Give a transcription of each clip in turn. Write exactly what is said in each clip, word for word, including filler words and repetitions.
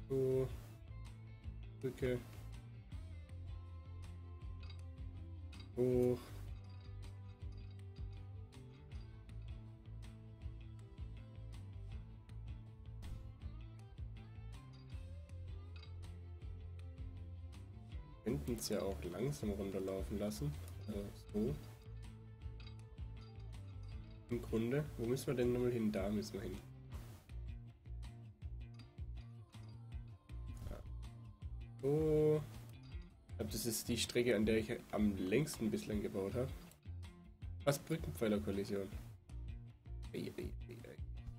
So. Brücke. Hoch. Könnten es ja auch langsam runterlaufen lassen. Also so. Im Grunde. Wo müssen wir denn nochmal hin? Da müssen wir hin. Ja. So. Ich glaube, das ist die Strecke, an der ich am längsten bislang gebaut habe. Was Brückenpfeilerkollision. Ei, ei, ei, ei.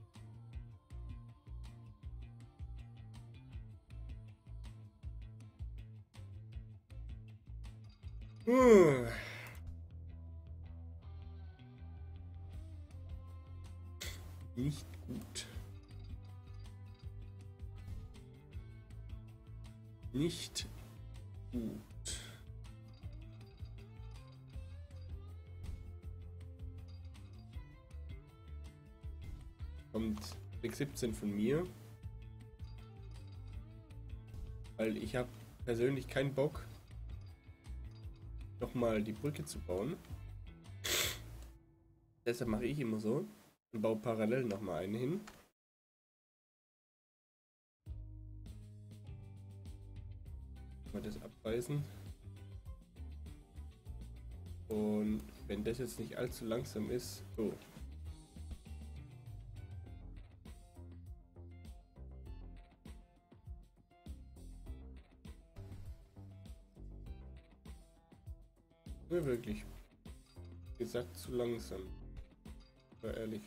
Uh. Nicht gut. Nicht gut. Kommt Weg siebzehn von mir. Weil ich habe persönlich keinen Bock, nochmal die Brücke zu bauen. Deshalb mache ich immer so und baue parallel nochmal eine hin. Mal das abreißen. Und wenn das jetzt nicht allzu langsam ist, so. Mir wirklich gesagt zu langsam. Aber ehrlich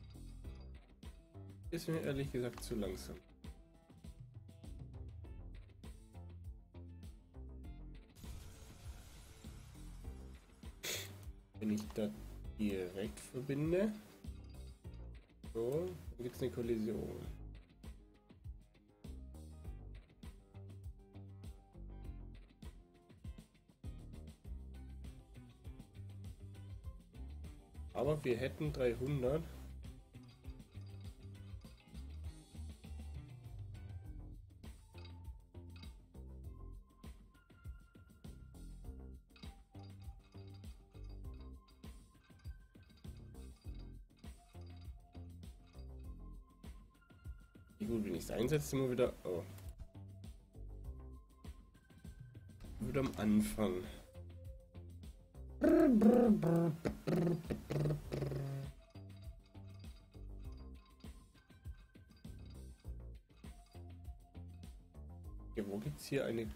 ist mir ehrlich gesagt zu langsam. Wenn ich das direkt verbinde, so, dann gibt es eine Kollision. Aber wir hätten dreihundert. Wie gut, wenn ich es einsetze, immer wieder. Oh. Wieder am Anfang. Ja, wo gibt's hier eine?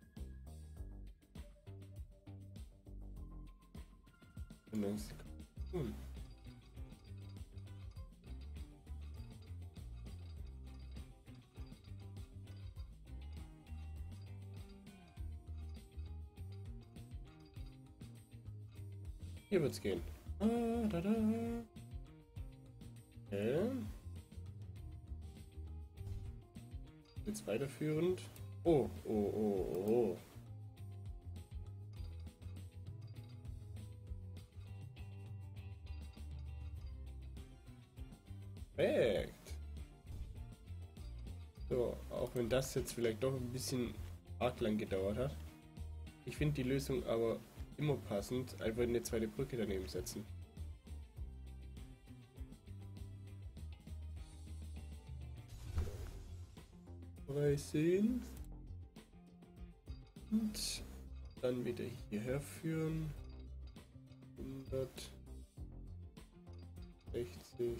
Hm. Hier wird's gehen. Ah, da, da. Okay. Jetzt weiterführend. Oh, oh, oh, oh. Perfekt. So, auch wenn das jetzt vielleicht doch ein bisschen arg lang gedauert hat. Ich finde die Lösung aber immer passend, einfach eine zweite Brücke daneben setzen. dreißig. Und dann wieder hierher führen. hundert. sechzig.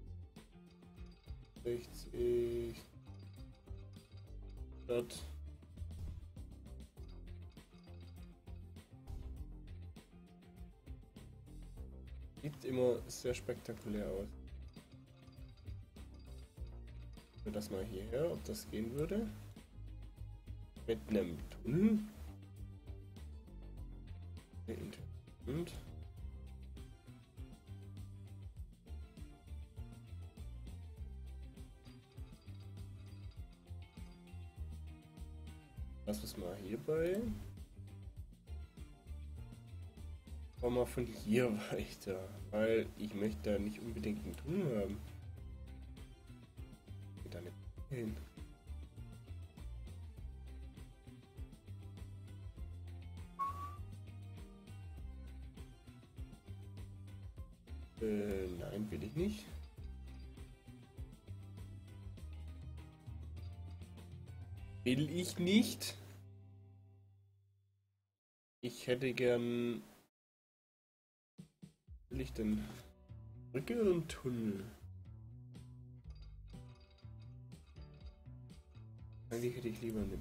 sechzig. hundert. Sieht immer sehr spektakulär aus. Ich das mal hierher, ob das gehen würde. Mit einem Tunnel. Und lass uns mal hierbei. Komm mal von hier weiter, weil ich möchte da nicht unbedingt einen Tunnel haben. Geht da nicht hin. Äh, nein, will ich nicht. Will ich nicht. Ich hätte gern... Was will ich denn? Brücke und Tunnel. Eigentlich hätte ich lieber eine...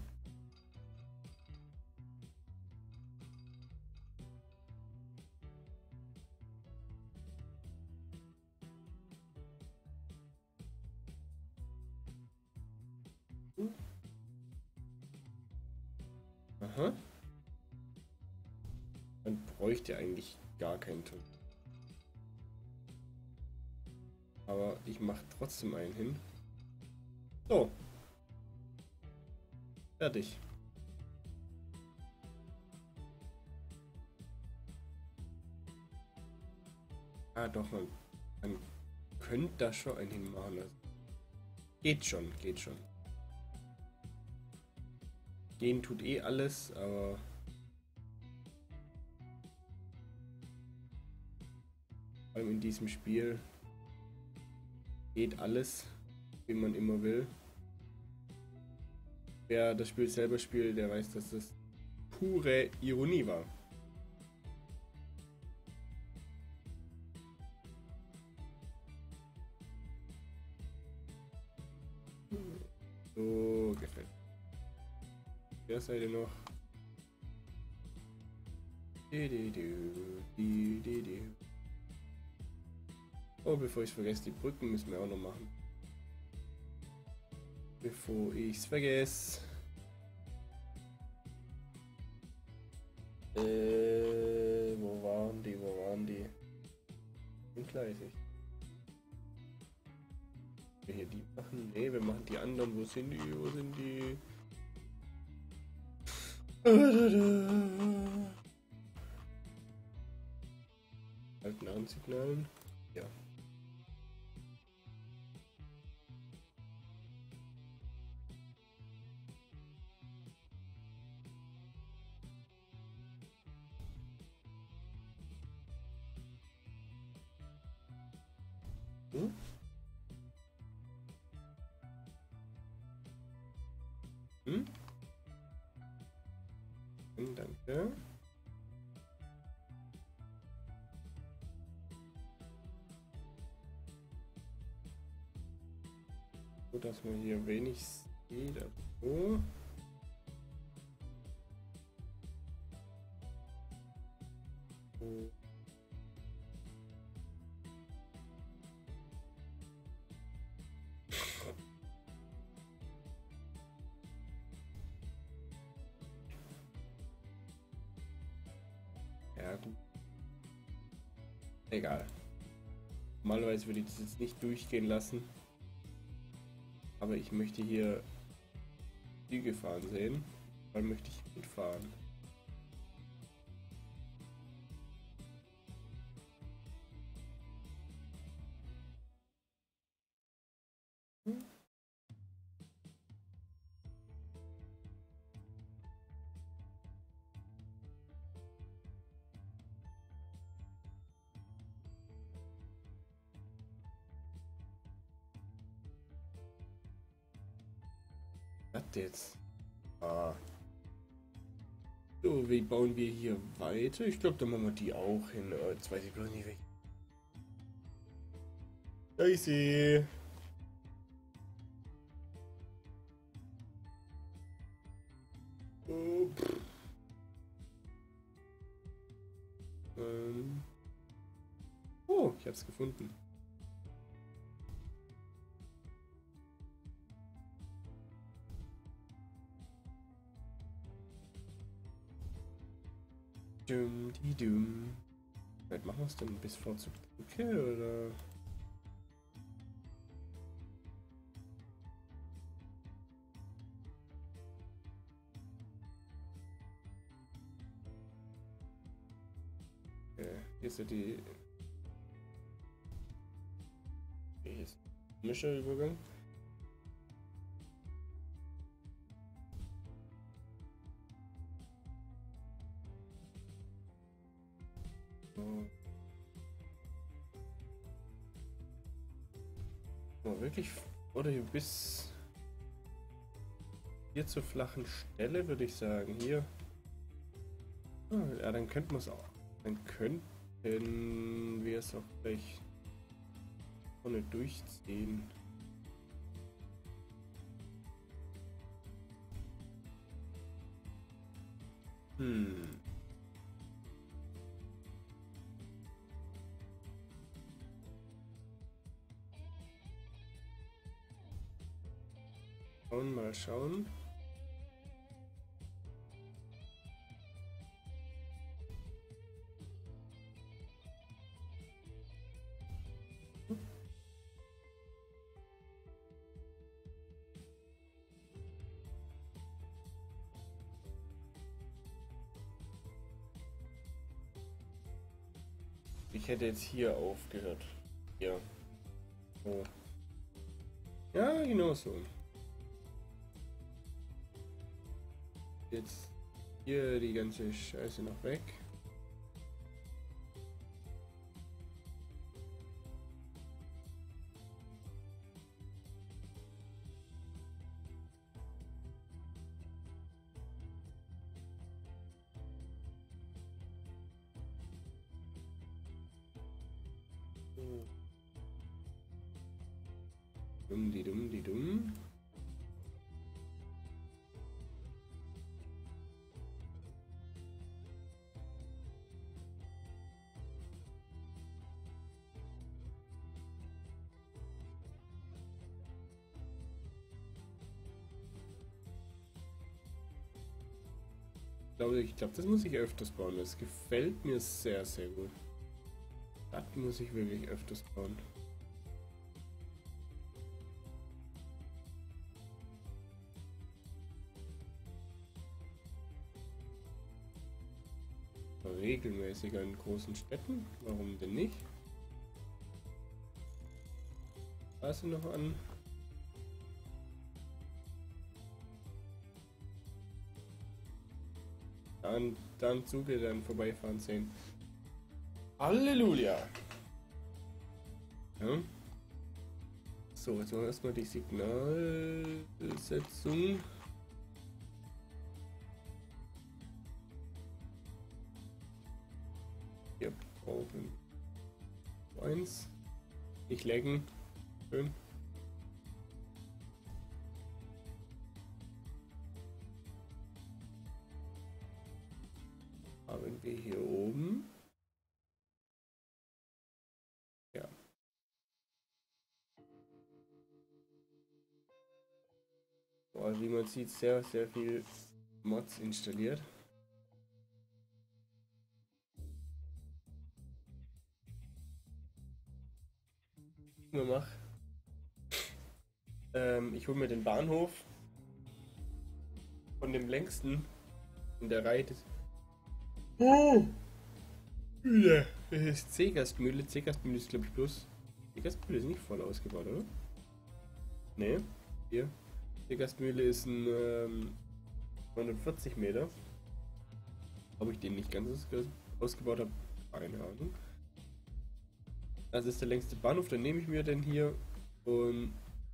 Aha. Man bräuchte eigentlich gar keinen Tunnel. Aber ich mache trotzdem einen hin. So. Fertig. Ah doch, man, man könnte da schon einen hinmachen. Also. Geht schon, geht schon. Gehen tut eh alles, aber... Vor allem in diesem Spiel geht alles, wie man immer will. Wer das Spiel selber spielt, der weiß, dass das pure Ironie war. So gefällt. Der Seite noch. Oh, bevor ich es vergesse, die Brücken müssen wir auch noch machen. Bevor ich es vergesse. Äh, wo waren die? Wo waren die? Bin gleisig. Wir hier die machen? Ne, wir machen die anderen. Wo sind die? Wo sind die? Alten Ansignalen. Ja. Hm? Hm? Danke. So, dass man hier wenig sieht. So. So. Ja, gut. Egal. Normalerweise würde ich das jetzt nicht durchgehen lassen. Aber ich möchte hier Züge fahren sehen. Dann möchte ich mitfahren. Hm? Was jetzt? Ah. So, wie bauen wir hier weiter? Ich glaube, da machen wir die auch hin. Oh, jetzt weiß ich bloß nicht weg. Ja, ich sehe. Oh, ähm. Oh, ich hab's gefunden. Dum, die dum. Weit machen wir es denn bis vor zur Brücke oder? Okay, hier ist ja die. Hier ist ein Mischerübergang. So. Aber wirklich, oder hier bis hier zur flachen Stelle würde ich sagen. Hier. Ah, ja, dann könnten wir es auch. Dann könnten wir es auch gleich vorne durchziehen. Hm. Schauen, mal schauen. Ich hätte jetzt hier aufgehört. Ja. So. Ja, genau so. Jetzt hier die ganze Scheiße noch weg. Dumm, die dumm, die dumm. Ich glaube, ich glaube, das muss ich öfters bauen. Das gefällt mir sehr, sehr gut. Das muss ich wirklich öfters bauen. Regelmäßiger in großen Städten. Warum denn nicht? Was noch an? Dann, dann Zuge dann vorbeifahren sehen. Halleluja! Ja. So, jetzt machen wir erstmal die Signalsetzung. Wir brauchen eins. Nicht lecken. Schön. Haben wir hier oben. Ja. Boah, wie man sieht, sehr, sehr viel Mods installiert. Ich mach. Ähm, ich hole mir den Bahnhof von dem längsten in der Reihe des. Oh! Ja. Das ist C-Gastmühle. C-Gastmühle ist, glaube ich, bloß. C-Gastmühle ist nicht voll ausgebaut, oder? Ne, hier. C-Gastmühle ist ein ähm, neunundvierzig Meter. Ob ich den nicht ganz ausgebaut habe, keine Ahnung. Das ist der längste Bahnhof, dann nehme ich mir den hier und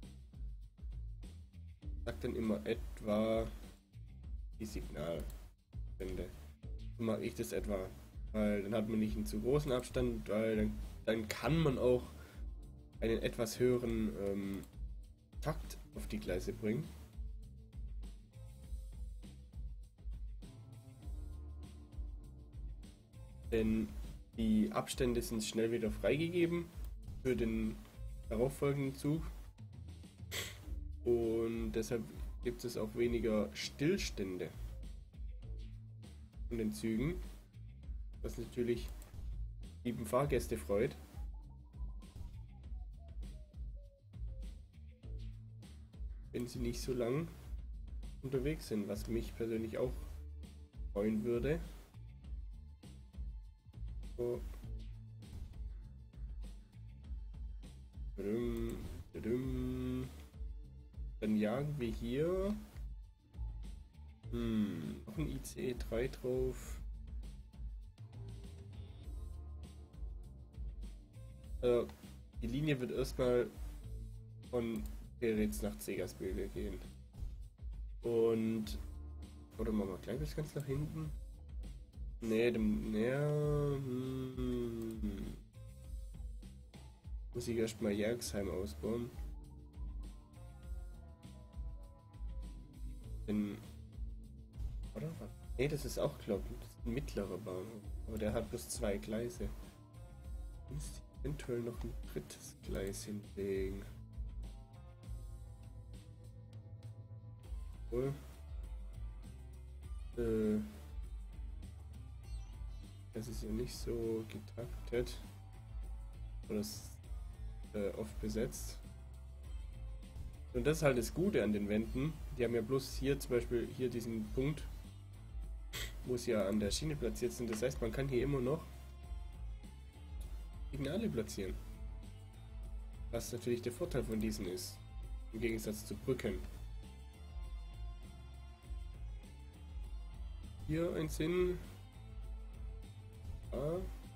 sag dann immer etwa die Signalwende. So mache ich das etwa, weil dann hat man nicht einen zu großen Abstand, weil dann, dann kann man auch einen etwas höheren ähm, Takt auf die Gleise bringen. Denn die Abstände sind schnell wieder freigegeben für den darauffolgenden Zug. Und deshalb gibt es auch weniger Stillstände in den Zügen, was natürlich lieben Fahrgäste freut. Wenn sie nicht so lang unterwegs sind, was mich persönlich auch freuen würde. So. Dann jagen wir hier hm, noch ein I C E drei drauf. Also, die Linie wird erstmal von Peritz nach Zegersbühle gehen. Und. Oder machen wir gleich bis ganz nach hinten? Nee, dem. Ja. Hm, muss ich erstmal Jergsheim ausbauen. Denn. Oder? Nee, das ist auch, glaube ich, ein mittlerer Bahnhof. Aber der hat bloß zwei Gleise. Müsste ich eventuell noch ein drittes Gleis hinlegen. Cool. Äh, das ist ja nicht so getaktet. Oder ist äh, oft besetzt. Und das ist halt das Gute an den Wänden. Die haben ja bloß hier zum Beispiel hier diesen Punkt, wo sie ja an der Schiene platziert sind. Das heißt, man kann hier immer noch Signale platzieren. Was natürlich der Vorteil von diesen ist. Im Gegensatz zu Brücken. Hier ein Sinn. Ah.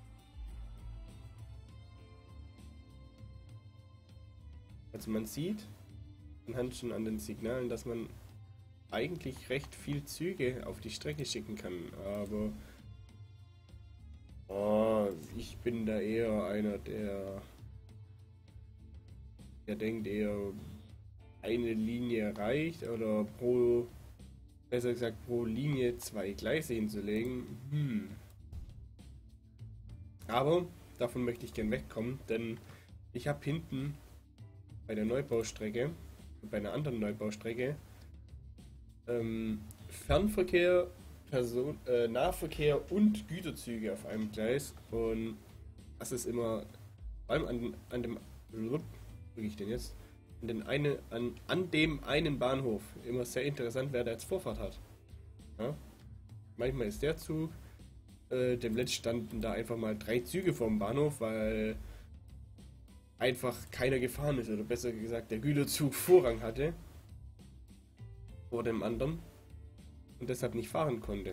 Also man sieht anhand schon an den Signalen, dass man eigentlich recht viel Züge auf die Strecke schicken kann, aber oh, ich bin da eher einer, der der denkt eher eine Linie reicht oder pro, besser gesagt pro Linie zwei Gleise hinzulegen. Hm. Aber davon möchte ich gern wegkommen, denn ich habe hinten bei der Neubaustrecke, bei einer anderen Neubaustrecke, ähm, Fernverkehr, Person, äh, Nahverkehr und Güterzüge auf einem Gleis. Und das ist immer, vor allem an, an dem, wie ich denn jetzt, an, den eine, an, an dem einen Bahnhof immer sehr interessant, wer da jetzt Vorfahrt hat. Ja? Manchmal ist der Zug, äh, dem letzten standen da einfach mal drei Züge vorm Bahnhof, weil einfach keiner gefahren ist, oder besser gesagt der Güterzug Vorrang hatte vor dem anderen und deshalb nicht fahren konnte.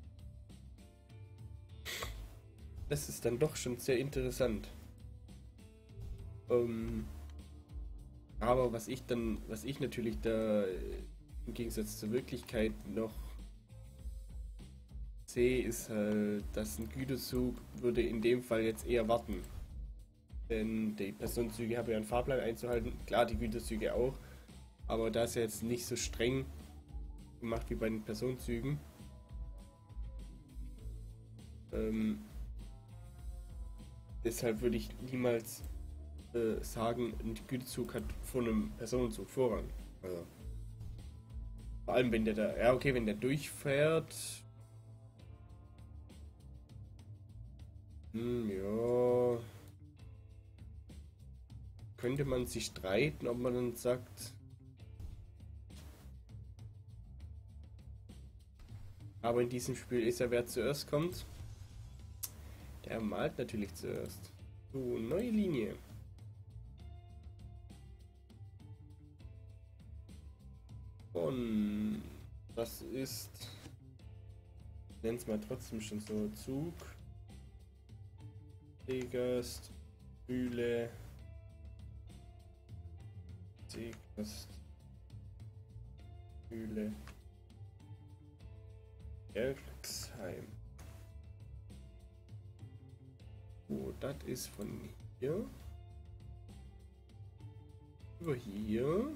Das ist dann doch schon sehr interessant. Ähm, aber was ich dann, was ich natürlich da im Gegensatz zur Wirklichkeit noch sehe, ist halt, dass ein Güterzug würde in dem Fall jetzt eher warten. Denn die Personenzüge haben ja einen Fahrplan einzuhalten. Klar, die Güterzüge auch. Aber da ist ja jetzt nicht so streng gemacht wie bei den Personenzügen. Ähm, deshalb würde ich niemals äh, sagen, ein Güterzug hat vor einem Personenzug Vorrang. Also, vor allem wenn der da, ja okay, wenn der durchfährt. Hm, ja. Könnte man sich streiten, ob man dann sagt. Aber in diesem Spiel ist ja, wer zuerst kommt, der malt natürlich zuerst. So, neue Linie. Und das ist, ich nenne es mal trotzdem schon so, Zug, Zegerst, Bühle, Zegerst, Bühle, Jergsheim. So, das ist von hier über hier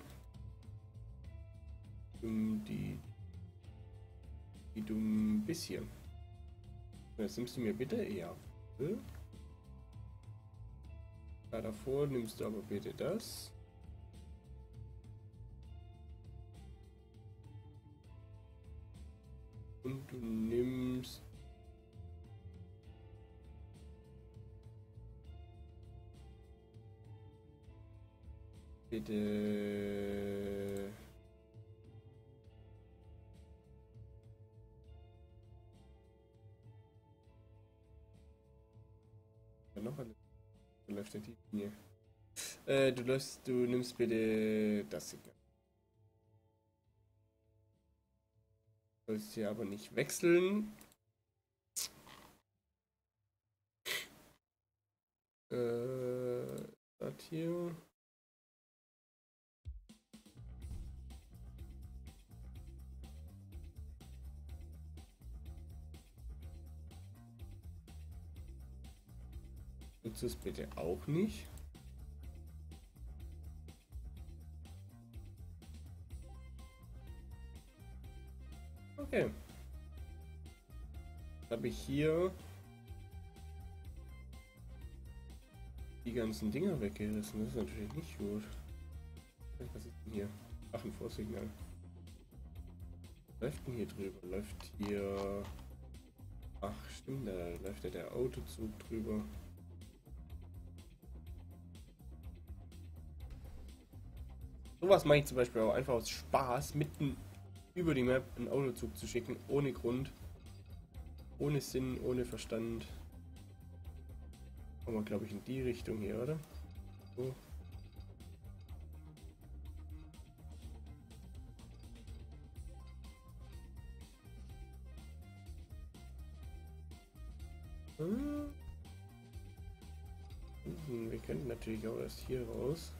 um die die dumm bisschen. Jetzt nimmst du mir bitte ja. Da davor nimmst du aber bitte das. Und du nimmst bitte ja, noch eine läuft die Linie. Äh, du läufst, du nimmst bitte das Signal. Sollst hier aber nicht wechseln. Äh, das hier. Nutze es bitte auch nicht. Okay. Jetzt habe ich hier die ganzen Dinger weggerissen. Das ist natürlich nicht gut. Was ist denn hier? Ach, ein Vorsignal. Läuft denn hier drüber? Läuft hier... Ach, stimmt, da läuft ja der Autozug drüber. Sowas mache ich zum Beispiel auch einfach aus Spaß, mitten über die Map einen Autozug zu schicken, ohne Grund, ohne Sinn, ohne Verstand. Kommen wir, glaube ich, in die Richtung hier, oder? So. Hm. Wir könnten natürlich auch erst hier raus.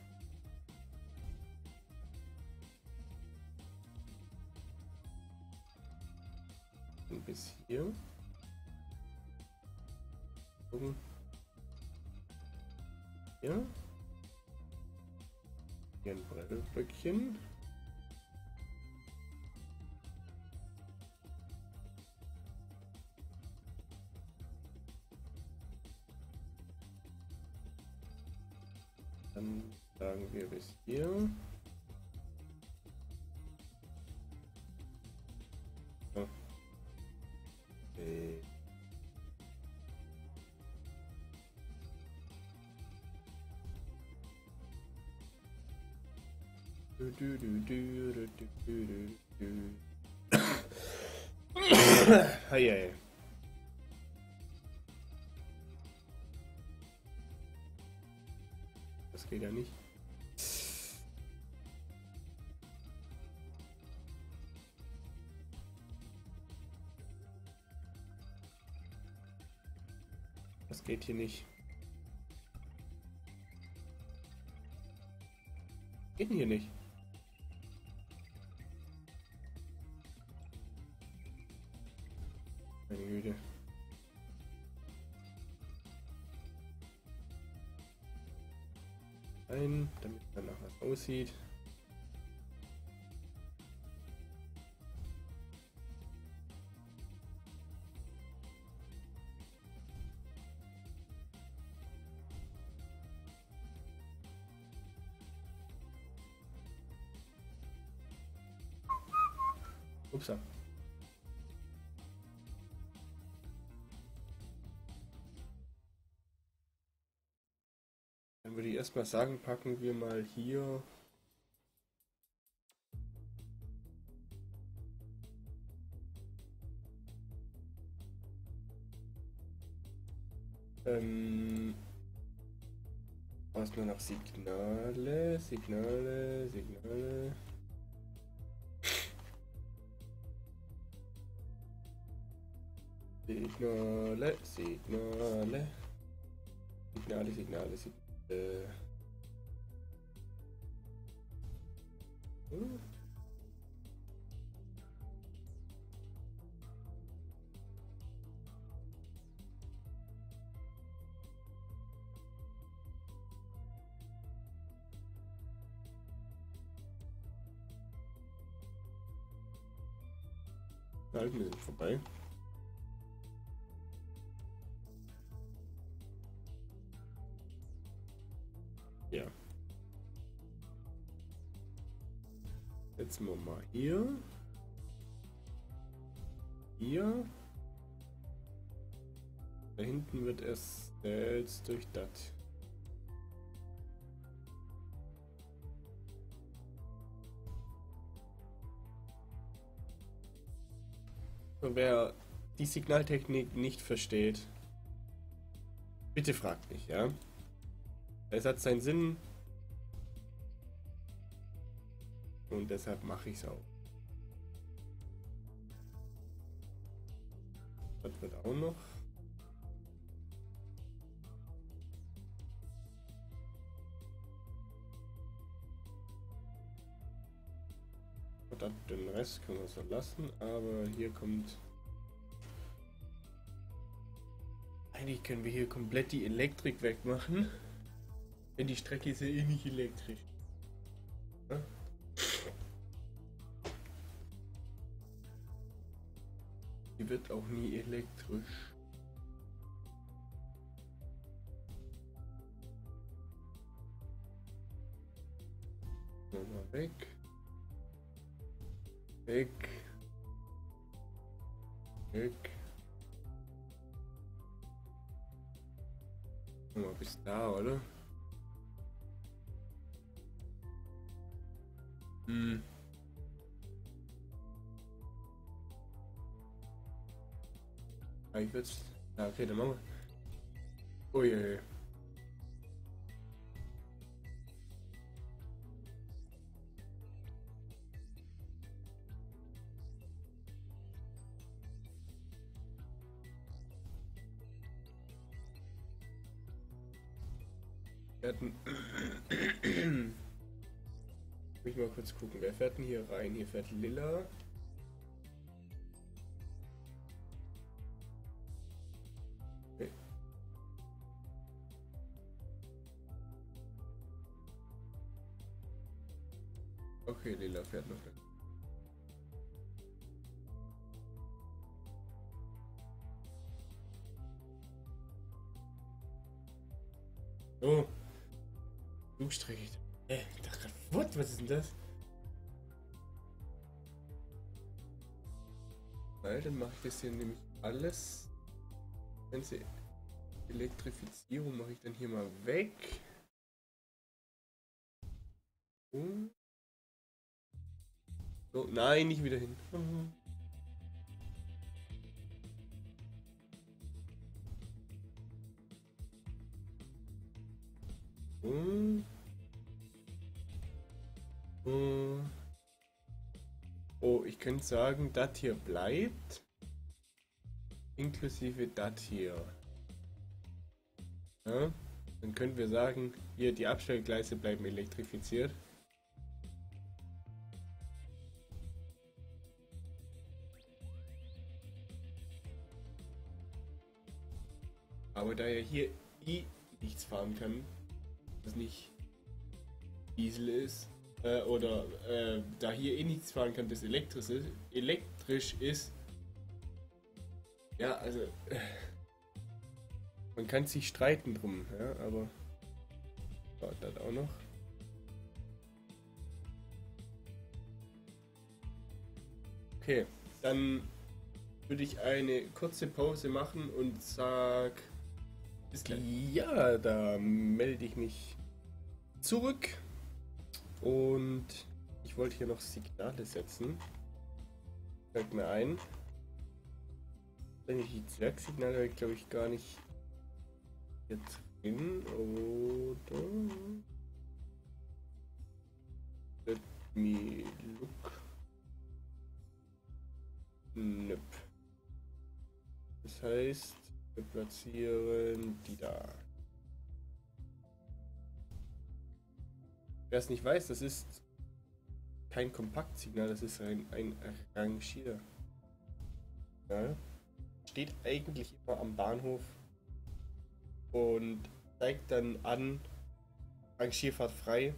Bis hier. Gucken. Ja. Hier ein Brennblöckchen. Dann sagen wir bis hier. Ja. Okay. Du, du, du, du, du, du, du, du. Hey, hey. Das geht ja nicht. Das geht hier nicht. Geht hier nicht. Meine Güte. Ein, damit man nach was aussieht. Upsa. Dann würde ich erstmal sagen, packen wir mal hier ähm was nur noch Signale, Signale, Signale. Signale, Signale. Signale, Signale, Signale. Hm. Halt, wir sind vorbei. Ja. Setzen wir mal hier. Hier. Da hinten wird es jetzt durch das. Wer die Signaltechnik nicht versteht, bitte fragt mich, ja? Es hat seinen Sinn und deshalb mache ich es auch. Das wird auch noch. Den Rest können wir so lassen, aber hier kommt eine Eigentlich können wir hier komplett die Elektrik wegmachen. Denn die Strecke ist ja eh nicht elektrisch. Ja? Die wird auch nie elektrisch. Mal weg. Weg. Weg. Mal bis da, oder? Hm. Ich wird's. Ja, okay, dann machen wir. Oh je. Wir hatten. Ich mal kurz gucken, wer fährt denn hier rein? Hier fährt Lilla. Okay. Okay, Lilla fährt noch weg. Oh. Flugstrecke. Äh, ich dachte gerade, what? Was ist denn das? Weil dann mache ich das hier nämlich alles. Die ganze Elektrifizierung mache ich dann hier mal weg. Und so, nein, nicht wieder hin. Mhm. Und oh, ich könnte sagen, das hier bleibt. Inklusive das hier. Ja, dann können wir sagen, hier die Abstellgleise bleiben elektrifiziert. Aber da er hier eh nichts fahren kann, das nicht Diesel ist, äh, oder äh, da hier eh nichts fahren kann, das elektrisch ist, elektrisch ist, ja, also äh, man kann sich streiten drum, ja, aber war das auch noch. Okay, dann würde ich eine kurze Pause machen und sag bis gleich. Ja, da melde ich mich zurück und ich wollte hier noch Signale setzen. Fällt mir ein. Die Zwergsignale habe ich glaube ich gar nicht hier drin, oder? Let me look. Nöp. Das heißt, wir platzieren die da. Wer es nicht weiß, das ist kein Kompaktsignal, das ist ein, ein Rangier. Ja. Steht eigentlich immer am Bahnhof und zeigt dann an, Rangierfahrt frei.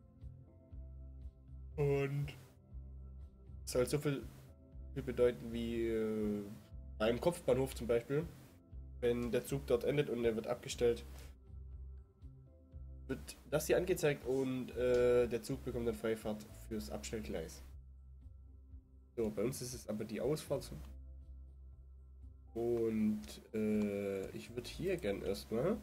Und soll so viel, viel bedeuten wie äh, beim Kopfbahnhof zum Beispiel. Wenn der Zug dort endet und er wird abgestellt, wird das hier angezeigt und äh, der Zug bekommt dann Freifahrt fürs Abstellgleis. So, bei uns ist es aber die Ausfahrt. Und äh, ich würde hier gern erstmal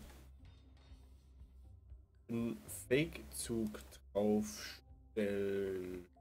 einen Fake-Zug draufstellen.